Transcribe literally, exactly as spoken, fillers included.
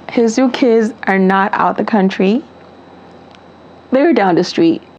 His two kids are not out the country. They're down the street.